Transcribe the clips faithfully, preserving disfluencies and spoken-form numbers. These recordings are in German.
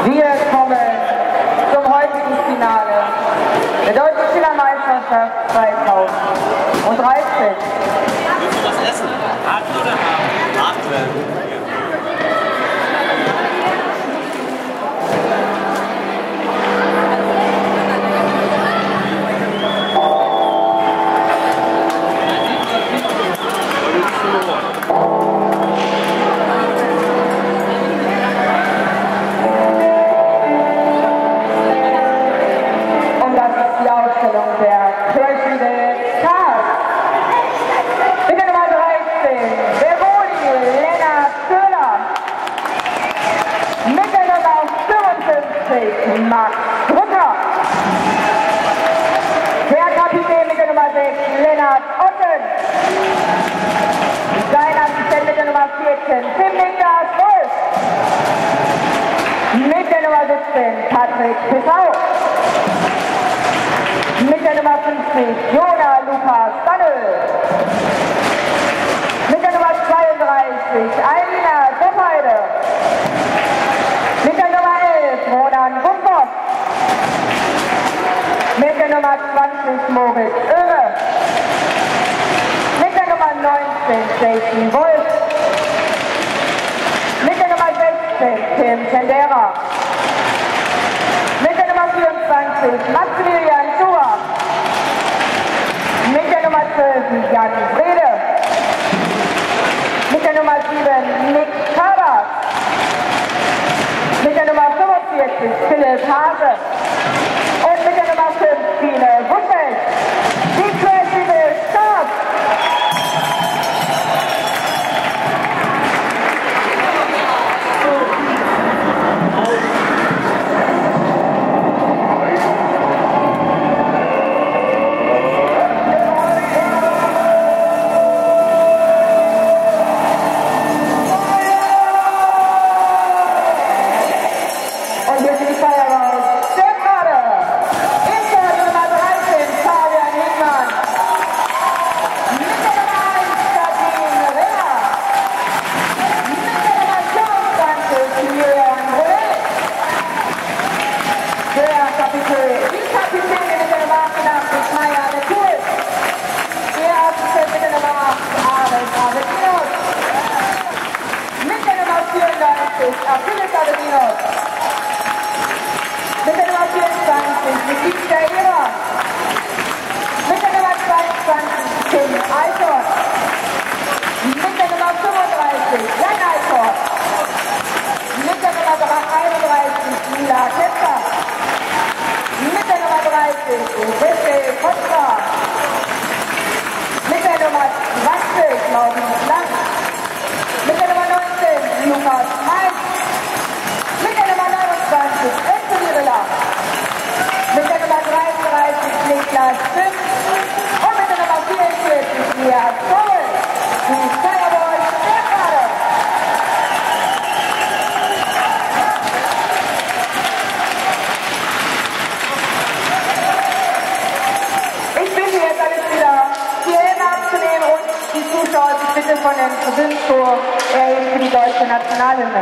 Wir kommen zum heutigen Finale der Deutschen Schülermeisterschaft zweitausenddreizehn. Willst du was essen? Atmen oder haben? Atmen. Der Kirchende Kaarst. Mit der Nummer dreizehn, der Bodi Lennart Köhler. Mit der Nummer fünfundfünfzig, Max Drücker. Der Kapitän mit der Nummer sechs, Lennart Otten. Sein Assistent mit der Nummer vierzehn, Tim Niklas Wolf. Mit der Nummer siebzehn, Patrick Pissau. Mit der Nummer fünfzig, Jona Lukas Bannel. Mit der Nummer zweiunddreißig, Eilina Doppheide. Mit der Nummer elf, Ronan Gumboff. Mit der Nummer zwanzig, Moritz Oehme. Mit der Nummer neunzehn, Jason Wolf. Mit der Nummer sechzehn, Tim Tendera. Mit der Nummer vierundzwanzig, Maximilian Schua. Mit der Nummer zwölf, Jan Brede. Mit der Nummer sieben, Nick Kaarst. Mit der Nummer fünfundvierzig, Philipp Hase. Und mit der Nummer fünf, Tine Wuffelt. Die Kirchende Kaarst. Und hier sind die Feierweise. Sterkrade. Inter Nummer dreizehn, Fabian Hickmann. Mit der Nummer eins, Sabine Renner. Mit der Nummer fünfundzwanzig, Julian Brunel. Der Kapitän, die Kapitänin mit der Nummer achtundachtzig, Maya Netul. Der Assistent mit der Nummer acht, Alex Avedinos. Mit der Nummer vierundneunzig, Achilles Avedinos. Mit der Nummer vierundzwanzig, Nikita Ira. Mit der Nummer zweiundzwanzig, Tim Eichhorn. Mit der Nummer fünfunddreißig, Jan Eichhorn. Mit der Nummer einunddreißig, Mila Kepler. Mit der Nummer dreißig, Ulrike Kotzka. Mit der Nummer zwanzig, Maurice Lang. Mit der Nummer neunzehn, Lukas Heinz. Mit der Nummer neunundzwanzig, Anthony Rilla. Mit der Nummer dreiunddreißig, Niklas Stimm. Und mit der Nummer vierundvierzig, Mia Zoll. Die Feierboy Sterkrade. Ich bitte jetzt alles wieder, die Helme abzunehmen und die Zuschauer sich bitte von den Tribünen zu erheben für die deutsche Nationalhymne.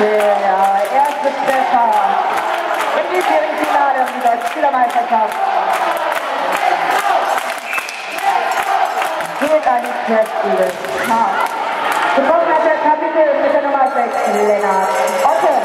Der erste Treffer im diesjährigen Finale um die deutsche Spielermeisterschaft geht an die Testspiele Kaarst. Getroffen hat der Kapitän mit der Nummer sechs, Lennart Otte.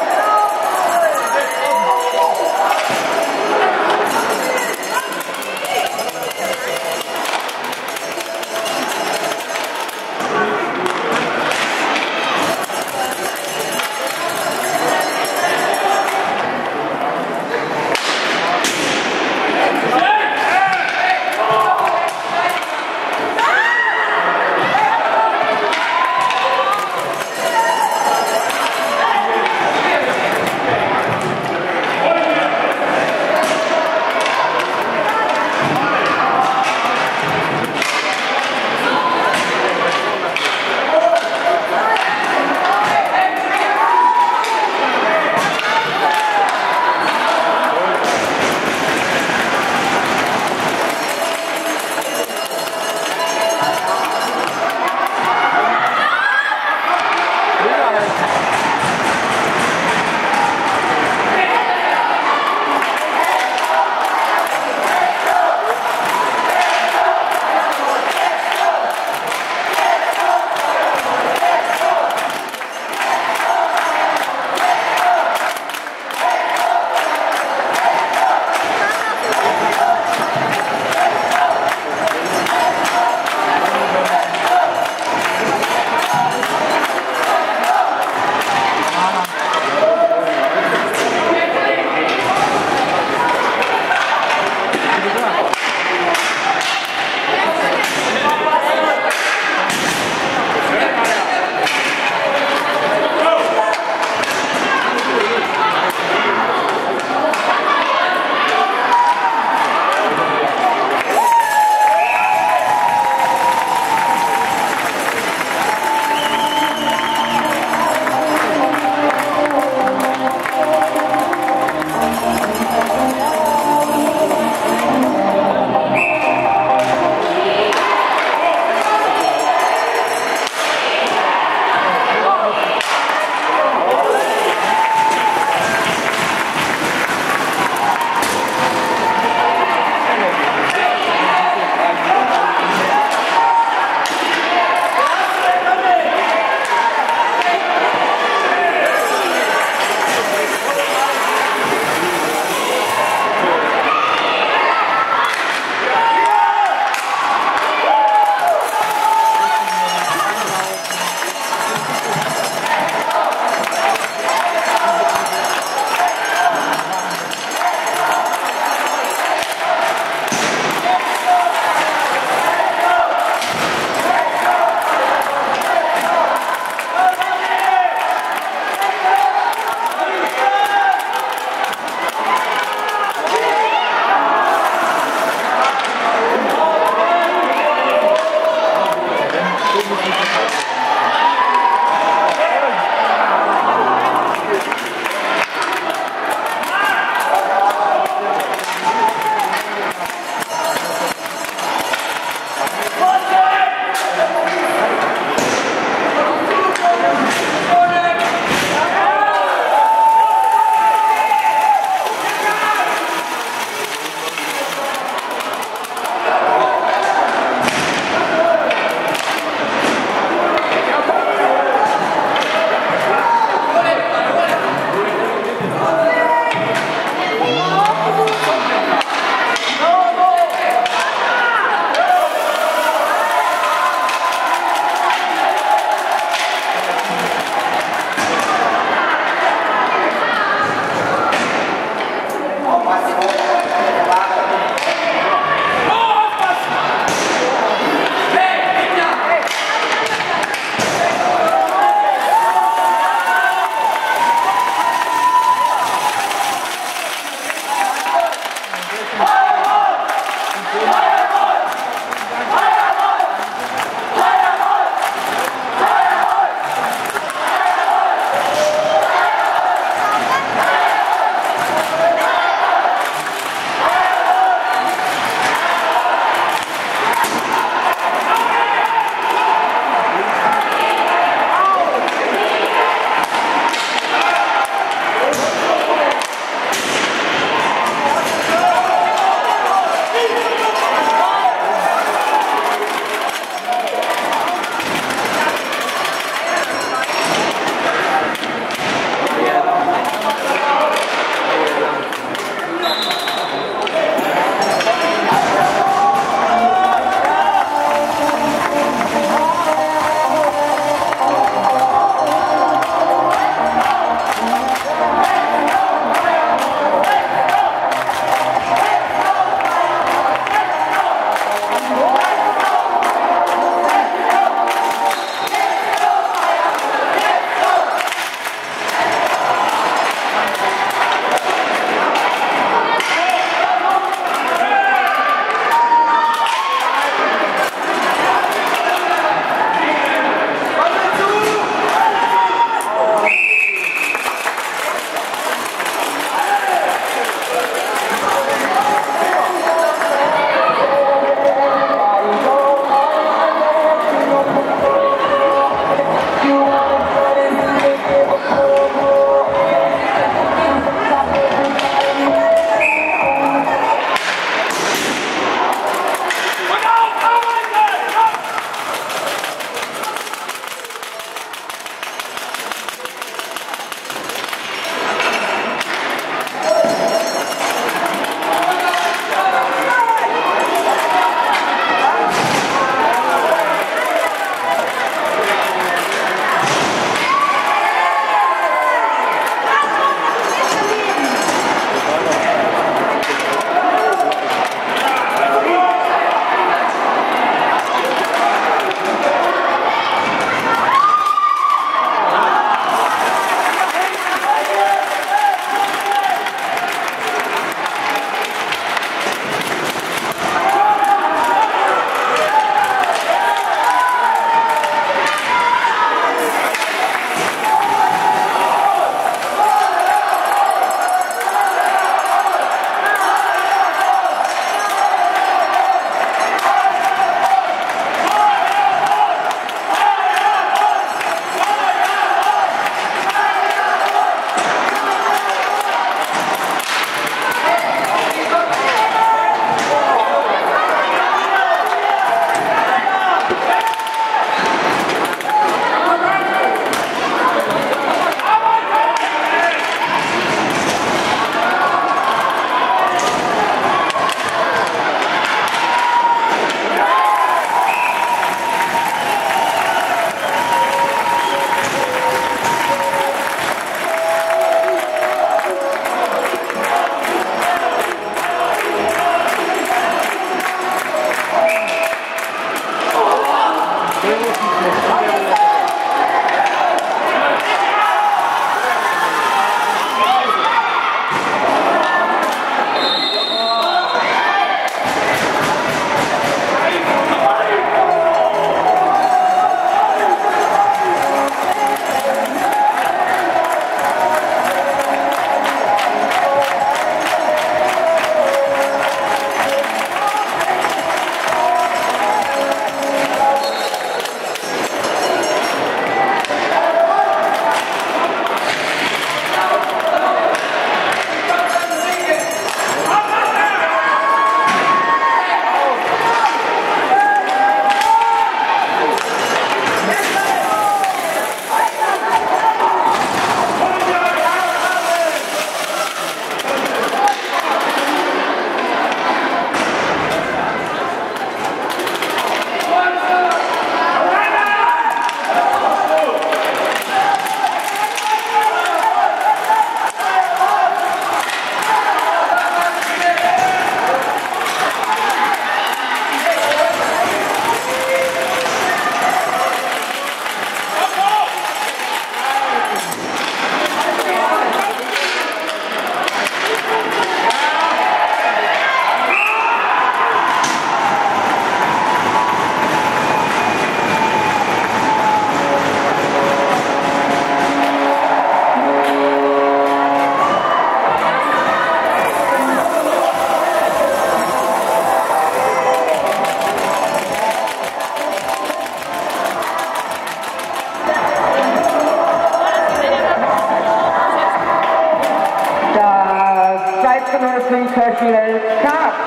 Kaarst.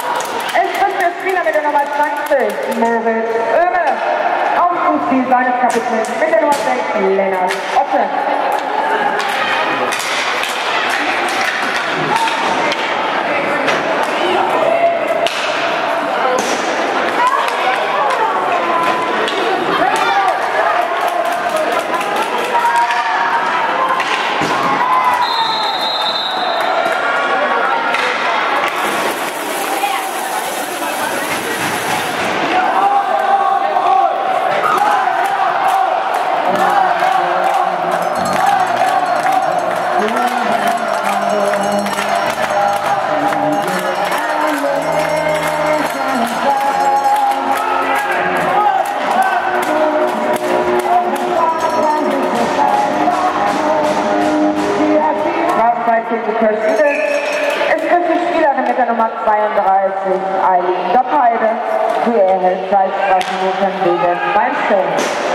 Es wird der Spieler mit der Nummer zwanzig, Moritz Oehme, auf Fußziel seines Kapitäns mit der Nummer sechs, Lennart Otte. Es ist die Spielerin mit der Nummer zweiunddreißig, Eileen Doppheide. Sie erhält zwei Strafminuten wegen Beinstellen.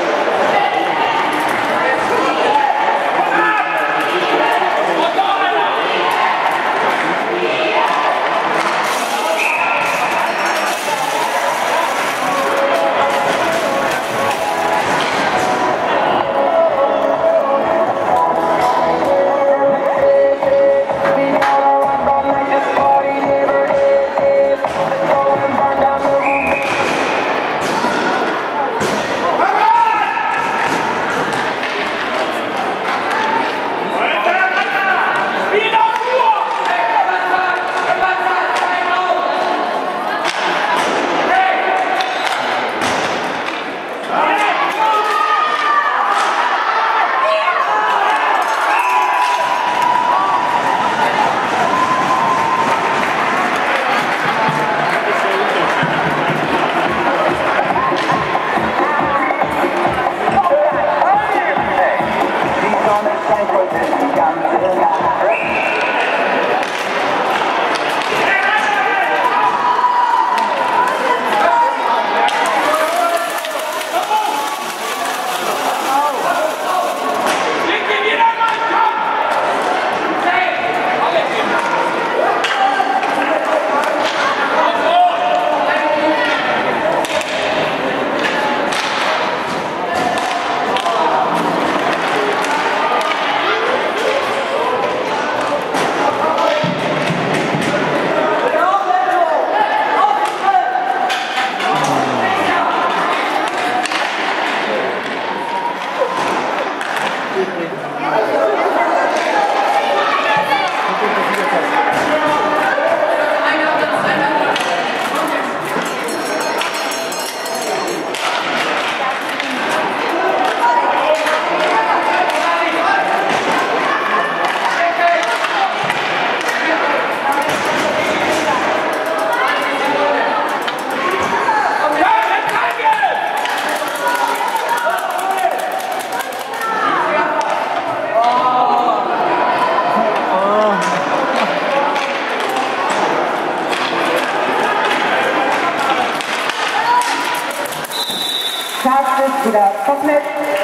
komplett.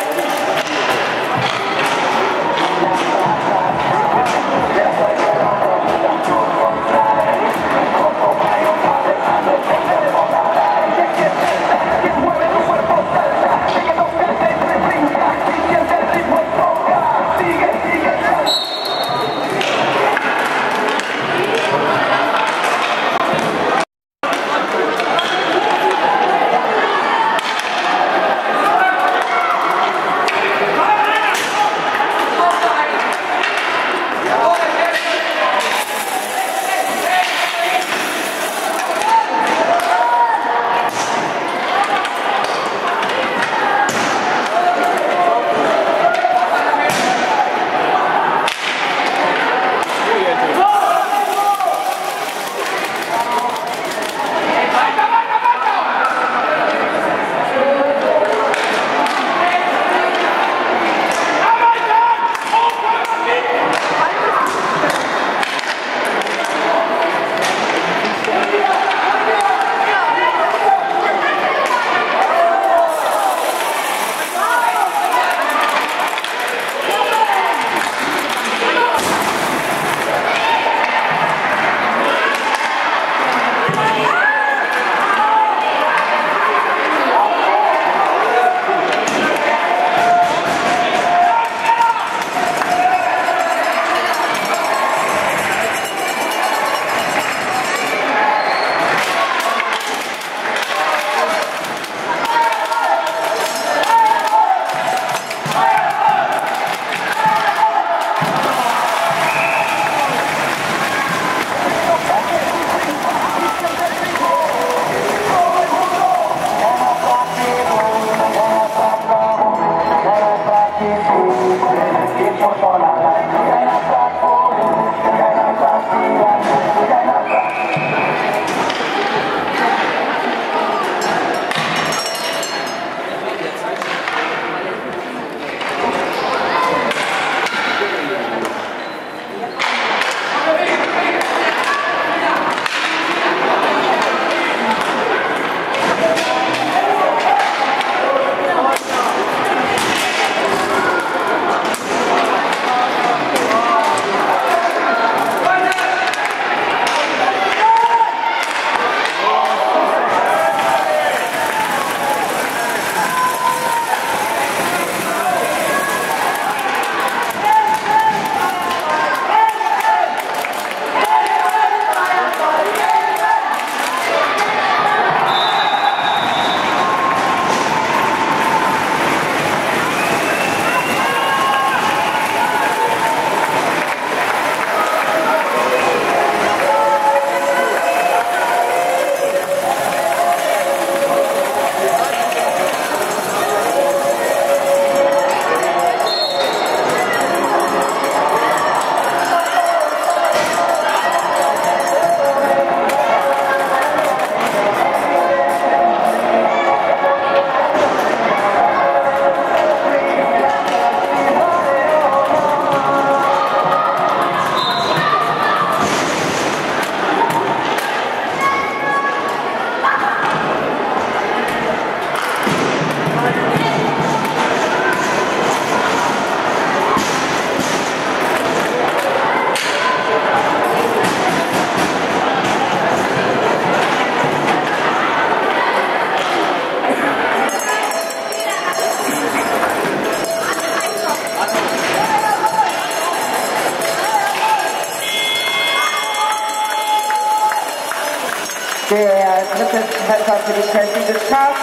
Der dritte Treffer für die Chelsea des Kaarst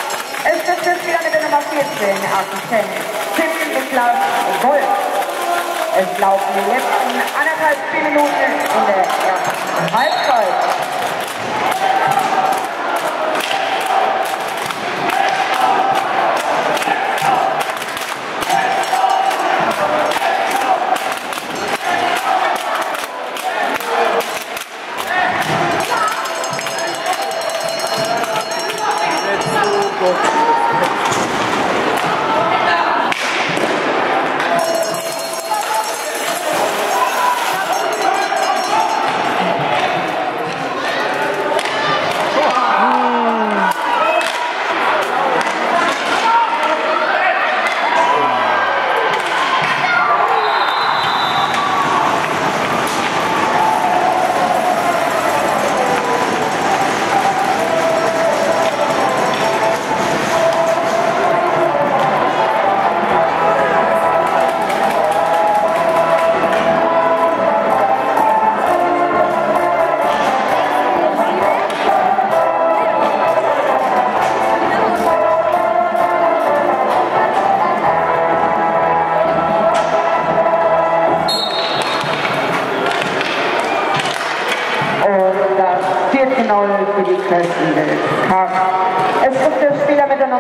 ist der Spieler mit der Nummer vierzehn, Assistent Tim Niklas Wolf. Es laufen die letzten anderthalb Spielminuten in der ersten Halbzeit.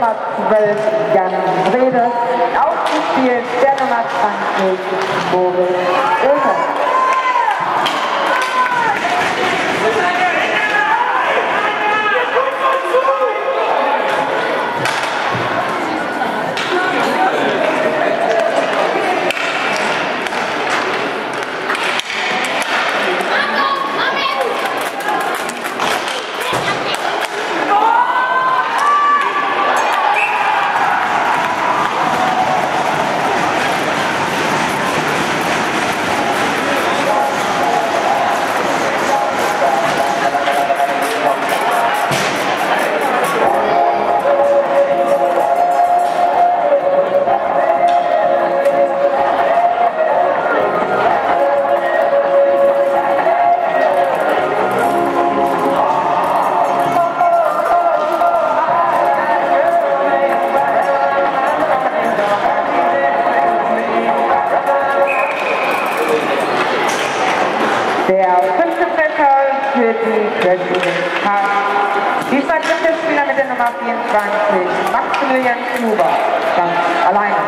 Nummer zwölf, Jan Rede, ausgespielt der Nummer zwanzig, Boris Oehme. Der fünfte Treffer für die Kölschen Kaarst. Diesmal trifft der Spieler mit der Nummer vierundzwanzig, Maximilian Kluber, ganz alleine.